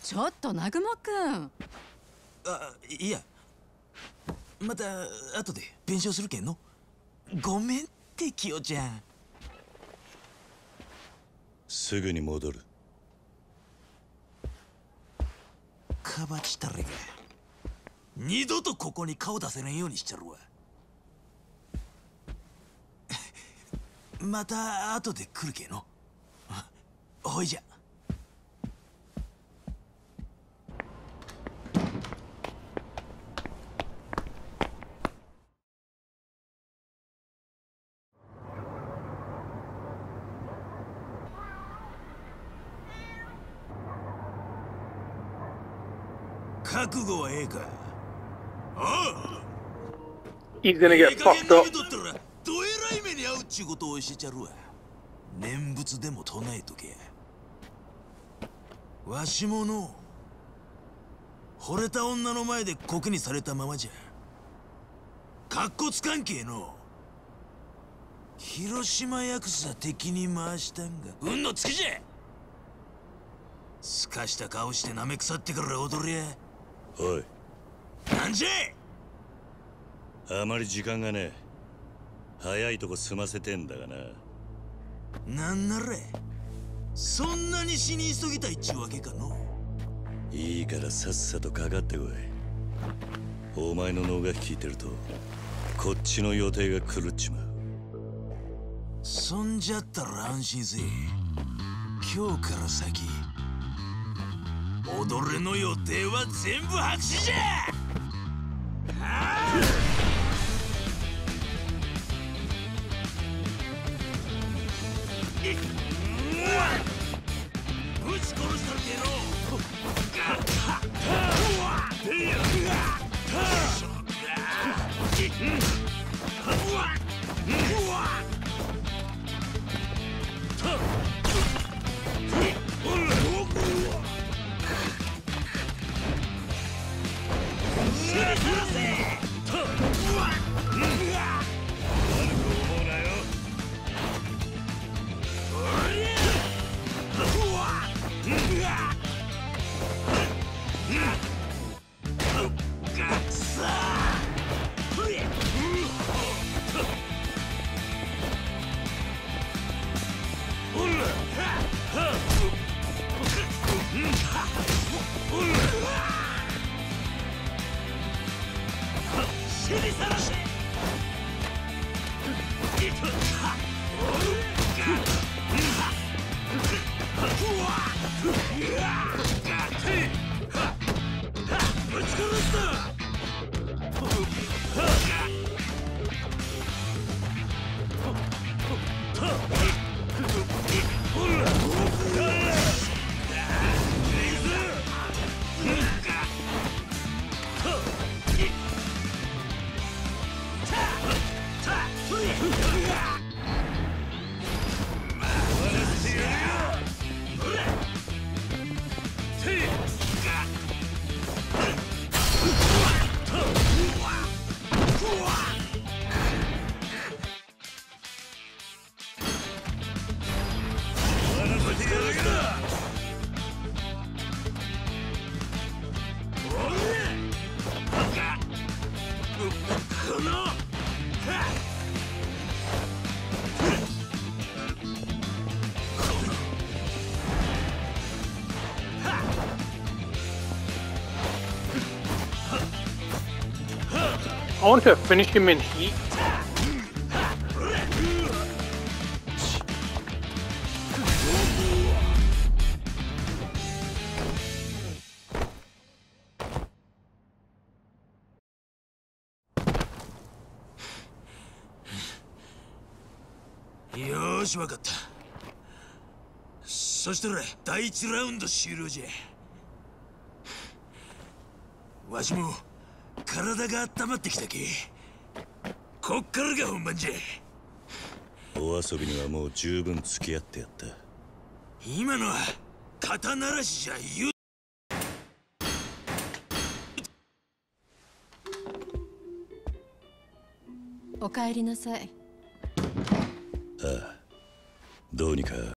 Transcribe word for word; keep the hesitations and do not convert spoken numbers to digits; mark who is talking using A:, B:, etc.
A: ちょっと南雲くん。
B: あ、いや、また後で弁償するけんの。ごめんってキヨちゃん。
C: すぐに戻る。
B: かばちたれが二度とここに顔出せないようにしちゃるわ。また後で来るけの。ほいじゃ。覚悟はええか。ああ。
D: He's gonna get fucked up.
B: どえらい目に遭うっちゅうことを教えちゃるわ。念仏でも唱えとけ。わしもの惚れた女の前で酷にされたままじゃかっこつかんけえの。広島ヤクザ敵に回したんが運のつきじゃ。すかした顔してなめ腐ってから踊りゃ。
C: おい、
B: なんじゃ。
C: あまり時間がねえ。早いとこ済ませてんだがな。
B: なんならそんなに死に急ぎたいっちゅうわけかの。
C: いいからさっさとかかってこい。お前の脳が聞いてるとこっちの予定が狂っちまう。
B: そんじゃったら安心せえ。今日から先踊れの予定は全部白紙じゃ。はあ。ぶち殺したるけの。
D: I want to finish him in heat.
B: よーし、わかった。そしたら第一ラウンド終了じゃ。わしも体が温まってきたけ。こっからが本番じゃ。
C: お遊びにはもう十分付き合ってやった。
B: 今のは肩慣らしじゃ言う。
A: お帰りなさい。
C: ああ、どうにか